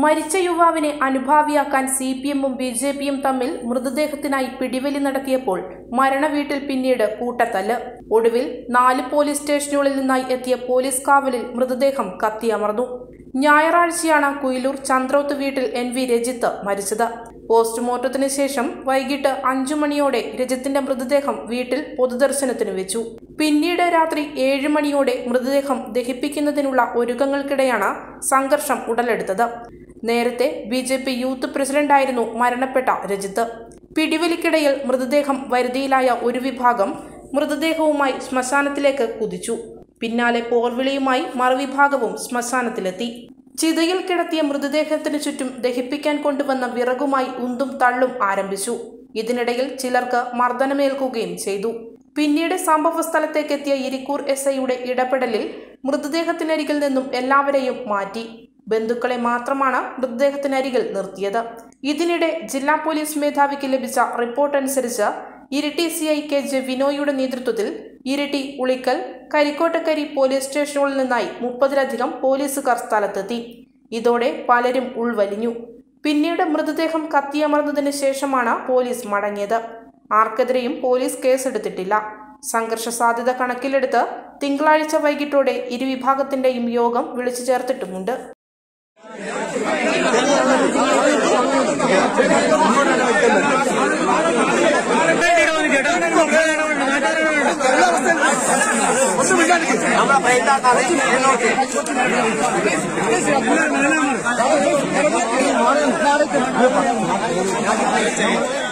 മരിച്ച യുവാവിനെ അനുഭാവിയാക്കാൻ സിപിഎമ്മും ബിജെപിയും തമ്മിൽ മൃതദേഹത്തിനായി പിടിവലി നടത്തിയപ്പോൾ മരണവീട്ടിൽ പിന്നീട് കൂട്ടത്തല്ല്. ഒടുവിൽ 4 പോലീസ് സ്റ്റേഷനുകളിൽ നിന്നായി എത്തിയ പോലീസ് കാവലിൽ മൃതദേഹം കത്തിയമർന്നു. ഞായറാഴ്ചയാണ് കുയിലൂർ ചന്ദ്രോത്ത് വീട്ടിൽ NV രജിത്ത് മരിച്ചത്. പോസ്റ്റ്മോർട്ടത്തിന് ശേഷം വൈകിട്ട് 5 മണിയോടെ രജിത്തിന്റെ മൃതദേഹം വീട്ടിൽ പൊതുദർശനത്തിന് വെച്ചു. പിന്നീട് രാത്രി 7 മണിയോടെ മൃതദേഹം ദഹിപ്പിക്കുന്നതിനുള്ള ഒരുക്കങ്ങൾക്കിടെയാണ് സംഘർഷം ഉടലെടുത്തത്. നേരത്തെ BJP യൂത്ത് പ്രസിഡന്റായിരുന്നു മരണപ്പെട്ട രജിത്ത്. പിടിവലിക്കിടയിൽ മൃതദേഹം വരുതിയിലായ ഒരു വിഭാഗം മൃതദേഹവുമായി ശ്മശാനത്തിലേക്ക് കുതിച്ചു. പിന്നാലെ പോർവിളിയുമായി മറുവിഭാഗവും ശ്മശാനത്തിലെത്തി. ചിതയിൽ കിടത്തിയ മൃതദേഹത്തിന് ചുറ്റും ദഹിപ്പിക്കാൻ കൊണ്ടുവന്ന വിറകുമായി ഉന്തും തള്ളും ആരംഭിച്ചു. ഇതിനിടയിൽ ചിലർക്ക് മർദ്ദനമേൽക്കുകയും ചെയ്തു. പിന്നീട് സംഭവ സ്ഥലത്തേക്കെത്തിയ ഇരിക്കൂർ SIയുടെ ഇടപെടലിൽ മൃതദേഹത്തിനരികിൽ നിന്നും എല്ലാവരെയും മാറ്റി. ബന്ധുക്കളെ മാത്രമാണ് മൃതദേഹത്തിനരികിൽ നിർത്തിയത്. ഇതിനിടെ ജില്ലാ പോലീസ് മേധാവിക്ക് ലഭിച്ച റിപ്പോർട്ട് അനുസരിച്ച് ഇരിട്ടി CI KJ വിനോയുടെ നേതൃത്വത്തിൽ ഇരിട്ടി, ഉളിക്കൽ, കരിക്കോട്ടക്കരി പോലീസ് സ്റ്റേഷനുകളിൽ നിന്നായി 30ലധികം പോലീസുകാർ സ്ഥലത്തെത്തി. ഇതോടെ പലരും ഉൾവലിഞ്ഞു. പിന്നീട് മൃതദേഹം കത്തിയമർന്നതിന് ശേഷമാണ് പോലീസ് മടങ്ങിയത്. ആർക്കെതിരെയും പോലീസ് കേസെടുത്തിട്ടില്ല. സംഘർഷ സാധ്യത കണക്കിലെടുത്ത് തിങ്കളാഴ്ച വൈകിട്ടോടെ ഇരുവിഭാഗത്തിന്റെയും യോഗം വിളിച്ചു ചേർത്തിട്ടുമുണ്ട്. നമ്മളെ